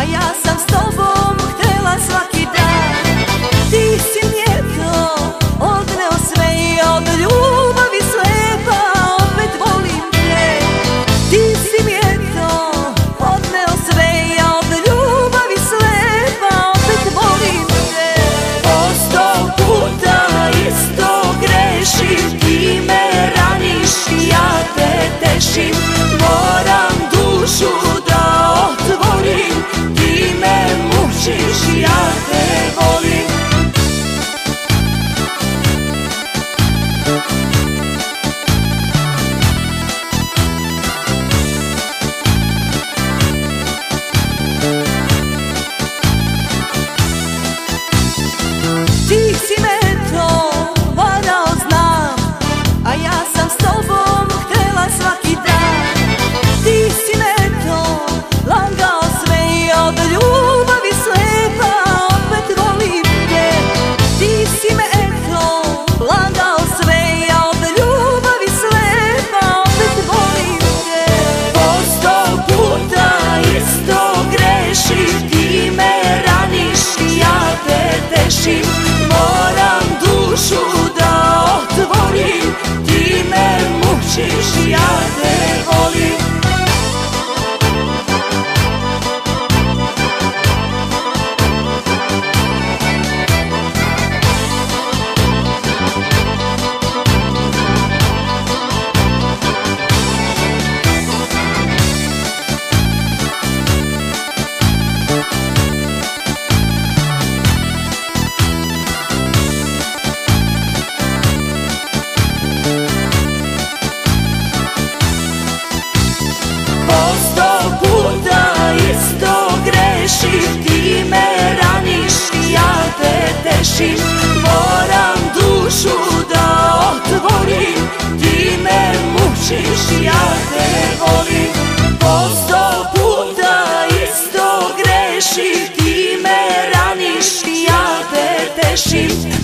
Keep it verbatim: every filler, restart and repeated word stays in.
a ja sam s tobom htela svaki dan. Ti si mjeto odneo sve i od ljubavi slepa opet volim te. Ti si mjeto odneo sve i od ljubavi slepa opet volim te. Po sto puta isto grešim, ti me raniš, ja te tešim. Moram dušu da otvorim, ti me mučiš, ja te volim. Ti si me to varao, znam, a ja sam s tobom htela svaki dan. Ti si me to lagao sve i od ljubavi slepa opet volim te. Ti si me eto lagao sve i od ljubavi slepa opet volim te. Po sto puta isto grešim, ti me raniš, ja te tešim. Moram dušu da otvorim, ti me mučiš, ja te volim. Ti me raniš, ja te tešim. Moram dušu da otvorim, ti me mučiš, ja te volim. Po sto puta isto grešim, ti me raniš, ja te tešim.